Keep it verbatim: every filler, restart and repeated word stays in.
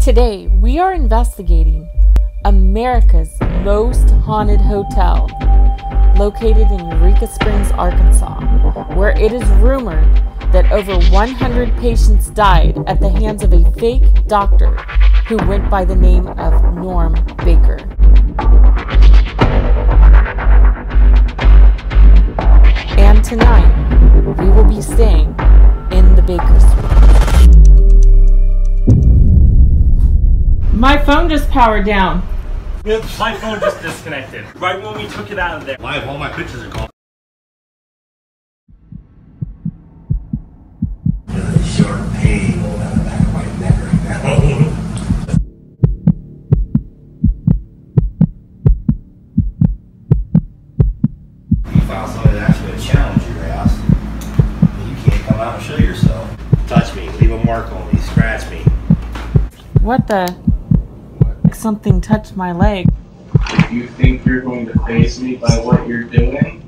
Today, we are investigating America's most haunted hotel, located in Eureka Springs, Arkansas, where it is rumored that over one hundred patients died at the hands of a fake doctor who went by the name of Norm Baker. And tonight, we will be staying in the Baker Suite. My phone just powered down. My phone just disconnected right when we took it out of there. I have all my pictures are gone. Short pain on the back of my neck right now. You found somebody that's going to challenge your ass. You can't come out and show yourself. Touch me, leave a mark on me, scratch me. What the? Something touched my leg. If you think you're going to face me by what you're doing,